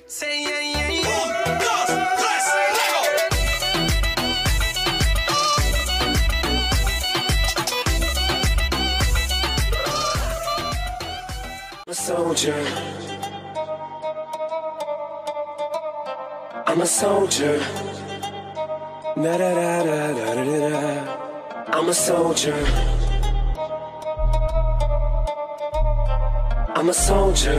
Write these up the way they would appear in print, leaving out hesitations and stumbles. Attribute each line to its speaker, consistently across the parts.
Speaker 1: Say yeah, yeah, yeah. I'm a soldier. I'm a soldier. Da da da da da da da. I'm a soldier. I'm a soldier.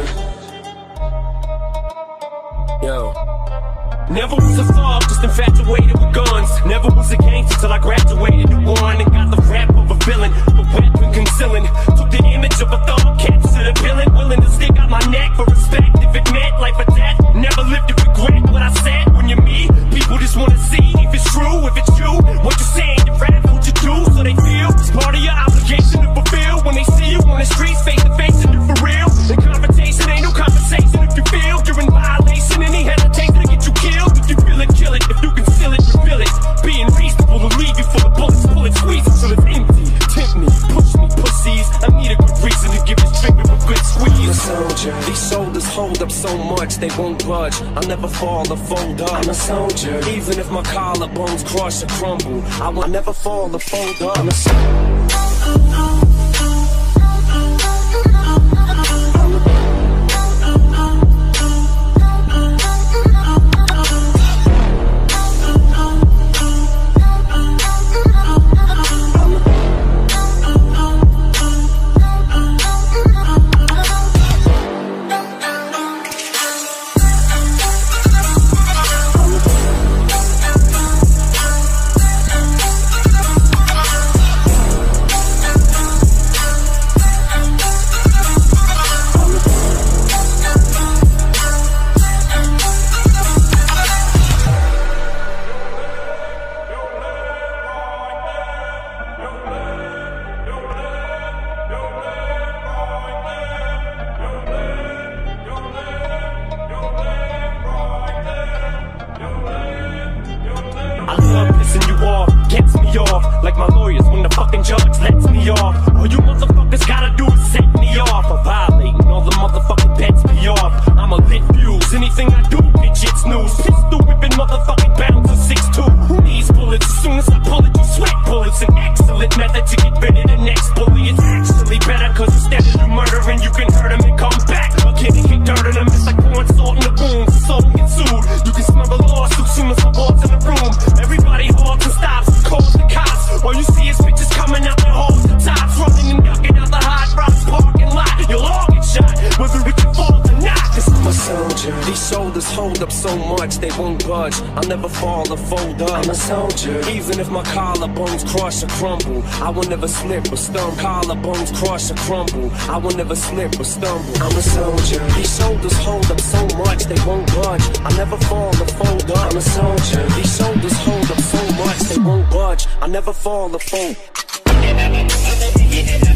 Speaker 1: Yo. Never was a thug, just infatuated with guns. Never was a gangster till I graduated to one and got the rap of a villain, a weapon concealing. Took the image of a thug, captured a villain, willing to stick out my neck for respect. If it meant life or death, never lived to regret what I said. When you're me, people just wanna see if it's true, if it's you. What you saying, you rap, what you do, so they feel it's part of your obligation to fulfill. When they see you on the streets, face to face, and you for real. The confrontation ain't no conversation. If you feel you're in violation, any hesitation to get you killed. If you feel it, kill it. If you conceal it, reveal it. Being reasonable to leave you full of bullets, pull it, squeeze until it's empty. Tempt me, push me, pussies. I need a good reason to give this trigger a good squeeze. I'm a soldier. These shoulders hold up so much they won't budge. I'll never fall or fold up. I'm a soldier. Even if my collarbones crush or crumble, I will never fall or fold up. I'm a soldier. Like my lawyers when the fucking judge lets me off. All you motherfuckers gotta do is set me off. I'm violating all the motherfucking bets me off. I'm a lit fuse, anything I do, bitch, it's news. Pistol whipping motherfucking bouncer 6'2". Who needs bullets? As soon as I pull it, you sweat bullets. An excellent method to get rid of the next bully. It's actually better, cause instead of you murdering, you can hurt him and come back. Again, and kick dirt in them, it's like pouring salt in the wound. So someone get sued, you can smell the lawsuit soon as I walk in the room. Everybody halts and stops, calls the cops. All you see is bitches coming out the holes, the tops, running and ducking out the hot rocks parking lot. You'll all get shot, whether it can fall or not. Cause I'm a soldier. These shoulders hold up so much they won't budge. I'll never fall or fold up. I'm a soldier. Even if my collarbones crush or crumble, I will never slip or stumble. Collarbones crush or crumble, I will never slip or stumble. I'm a soldier. These shoulders hold up so much they won't budge. I'll never fall or fold up. I'm a soldier. These shoulders hold up so much they won't budge. I'll never fall or fold.